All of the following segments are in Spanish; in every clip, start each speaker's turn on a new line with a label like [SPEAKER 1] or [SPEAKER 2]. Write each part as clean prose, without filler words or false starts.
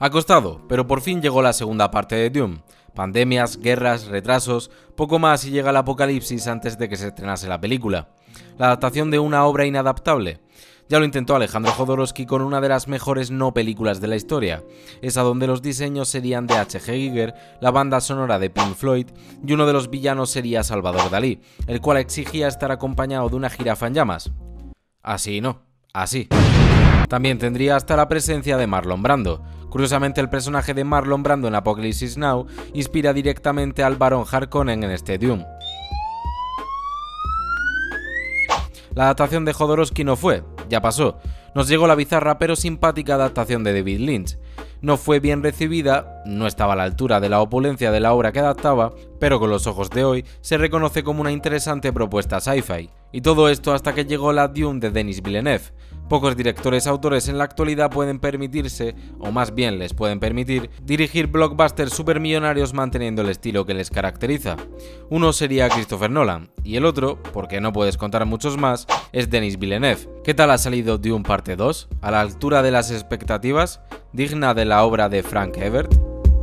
[SPEAKER 1] Ha costado, pero por fin llegó la segunda parte de Dune. Pandemias, guerras, retrasos, poco más y llega el apocalipsis antes de que se estrenase la película. La adaptación de una obra inadaptable. Ya lo intentó Alejandro Jodorowsky con una de las mejores no películas de la historia, esa donde los diseños serían de H.G. Giger, la banda sonora de Pink Floyd y uno de los villanos sería Salvador Dalí, el cual exigía estar acompañado de una jirafa en llamas. Así no, así. También tendría hasta la presencia de Marlon Brando. Curiosamente, el personaje de Marlon Brando en Apocalypse Now inspira directamente al Barón Harkonnen en este Dune. La adaptación de Jodorowsky no fue, ya pasó. Nos llegó la bizarra pero simpática adaptación de David Lynch. No fue bien recibida, no estaba a la altura de la opulencia de la obra que adaptaba, pero con los ojos de hoy se reconoce como una interesante propuesta sci-fi. Y todo esto hasta que llegó la Dune de Denis Villeneuve. Pocos directores autores en la actualidad pueden permitirse, o más bien les pueden permitir, dirigir blockbusters supermillonarios manteniendo el estilo que les caracteriza. Uno sería Christopher Nolan, y el otro, porque no puedes contar muchos más, es Denis Villeneuve. ¿Qué tal ha salido Dune parte 2? ¿A la altura de las expectativas? ¿Digna de la obra de Frank Herbert?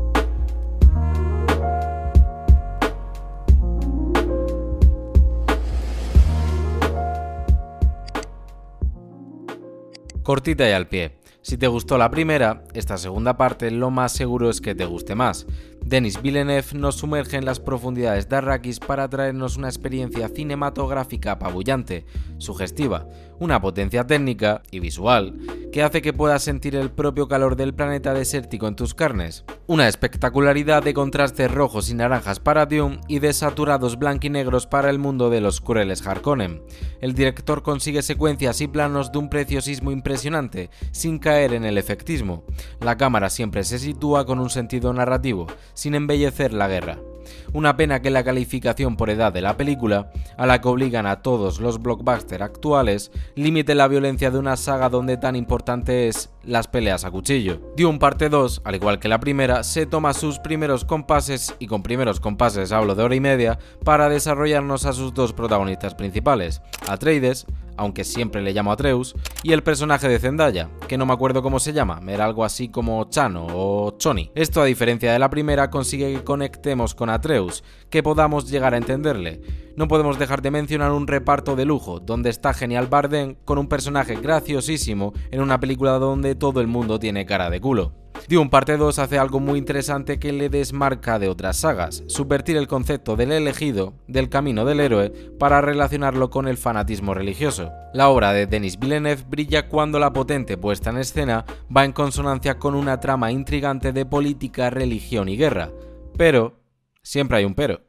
[SPEAKER 1] Cortita y al pie. Si te gustó la primera, esta segunda parte lo más seguro es que te guste más. Denis Villeneuve nos sumerge en las profundidades de Arrakis para traernos una experiencia cinematográfica apabullante, sugestiva, una potencia técnica y visual que hace que puedas sentir el propio calor del planeta desértico en tus carnes. Una espectacularidad de contrastes rojos y naranjas para Dune y de saturados blanquinegros para el mundo de los crueles Harkonnen. El director consigue secuencias y planos de un preciosismo impresionante, sin caer en el efectismo. La cámara siempre se sitúa con un sentido narrativo, sin embellecer la guerra. Una pena que la calificación por edad de la película, a la que obligan a todos los blockbusters actuales, limite la violencia de una saga donde tan importante es las peleas a cuchillo. Dune parte 2, al igual que la primera, se toma sus primeros compases, y con primeros compases hablo de hora y media, para desarrollarnos a sus dos protagonistas principales, Atreides, aunque siempre le llamo Atreus, y el personaje de Zendaya, que no me acuerdo cómo se llama, era algo así como Chano o Choni. Esto, a diferencia de la primera, consigue que conectemos con Atreus, que podamos llegar a entenderle. No podemos dejar de mencionar un reparto de lujo, donde está genial Bardem con un personaje graciosísimo en una película donde todo el mundo tiene cara de culo. Dune parte 2 hace algo muy interesante que le desmarca de otras sagas, subvertir el concepto del elegido, del camino del héroe, para relacionarlo con el fanatismo religioso. La obra de Denis Villeneuve brilla cuando la potente puesta en escena va en consonancia con una trama intrigante de política, religión y guerra. Pero, siempre hay un pero.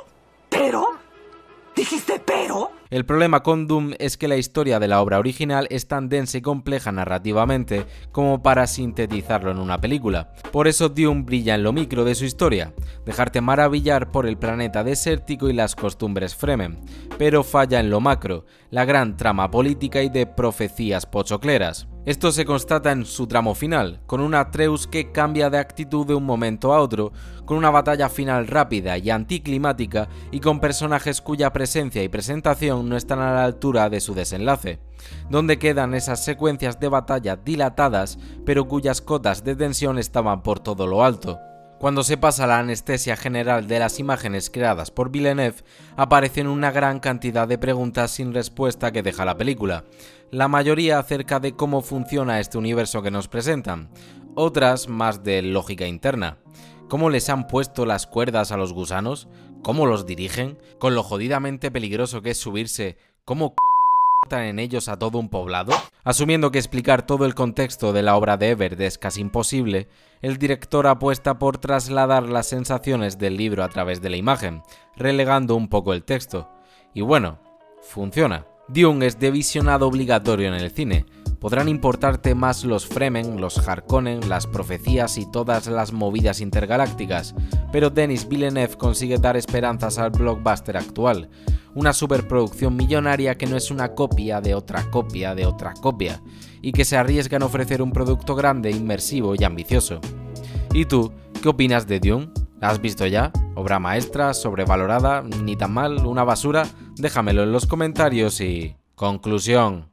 [SPEAKER 2] ¿Dijiste pero?
[SPEAKER 1] El problema con Dune es que la historia de la obra original es tan densa y compleja narrativamente como para sintetizarlo en una película. Por eso Dune brilla en lo micro de su historia, dejarte maravillar por el planeta desértico y las costumbres Fremen, pero falla en lo macro, la gran trama política y de profecías pochocleras. Esto se constata en su tramo final, con un Atreus que cambia de actitud de un momento a otro, con una batalla final rápida y anticlimática y con personajes cuya presencia y presentación no están a la altura de su desenlace. ¿Dónde quedan esas secuencias de batalla dilatadas, pero cuyas cotas de tensión estaban por todo lo alto? Cuando se pasa la anestesia general de las imágenes creadas por Villeneuve, aparecen una gran cantidad de preguntas sin respuesta que deja la película. La mayoría acerca de cómo funciona este universo que nos presentan, otras más de lógica interna. ¿Cómo les han puesto las cuerdas a los gusanos? ¿Cómo los dirigen? Con lo jodidamente peligroso que es subirse, ¿cómo transportan en ellos a todo un poblado? Asumiendo que explicar todo el contexto de la obra de Herbert es casi imposible, el director apuesta por trasladar las sensaciones del libro a través de la imagen, relegando un poco el texto. Y bueno, funciona. Dune es de visionado obligatorio en el cine. Podrán importarte más los Fremen, los Harkonnen, las profecías y todas las movidas intergalácticas, pero Denis Villeneuve consigue dar esperanzas al blockbuster actual. Una superproducción millonaria que no es una copia de otra copia de otra copia, y que se arriesga en ofrecer un producto grande, inmersivo y ambicioso. ¿Y tú, qué opinas de Dune? ¿La has visto ya? ¿Obra maestra? ¿Sobrevalorada? ¿Ni tan mal? ¿Una basura? Déjamelo en los comentarios y... conclusión.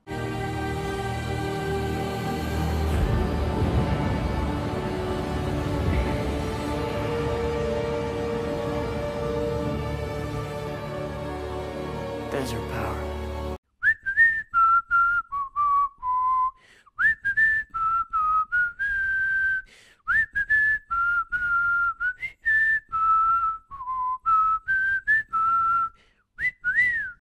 [SPEAKER 2] has her power.